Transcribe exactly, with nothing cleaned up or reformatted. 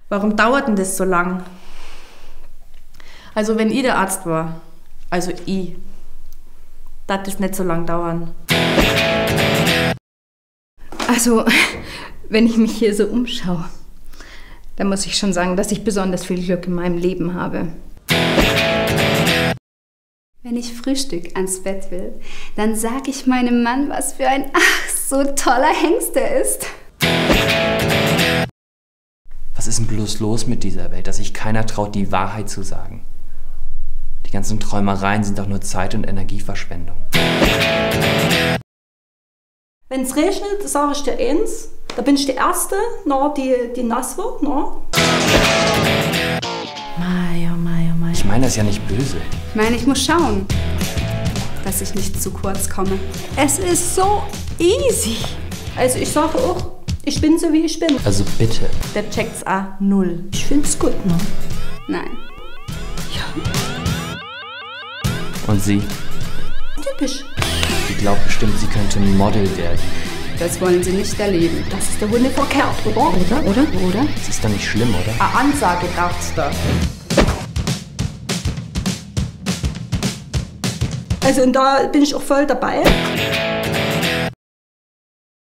Warum dauert denn das so lang? Also wenn ich der Arzt war, also ich, darf das nicht so lang dauern. Also, wenn ich mich hier so umschaue, dann muss ich schon sagen, dass ich besonders viel Glück in meinem Leben habe. Wenn ich Frühstück ans Bett will, dann sage ich meinem Mann, was für ein ach so toller Hengst er ist. Was ist denn bloß los mit dieser Welt, dass sich keiner traut, die Wahrheit zu sagen? Die ganzen Träumereien sind doch nur Zeit- und Energieverschwendung. Wenn es regnet, sage ich dir eins, da bin ich die Erste, no, die, die nass wird. No. Mei, oh mei, oh mei. Ich meine das ja nicht böse. Ich meine, ich muss schauen, dass ich nicht zu kurz komme. Es ist so easy. Also ich sage auch, ich bin so wie ich bin. Also bitte. Der checkt's auch null. Ich find's gut, ne? Nein. Und sie? Typisch. Sie glaubt bestimmt, sie könnte Model werden. Das wollen Sie nicht erleben. Das ist der Hunde verkehrt, oder? Oder, oder, oder? Das ist doch nicht schlimm, oder? Eine Ansage braucht's da. Also und da bin ich auch voll dabei.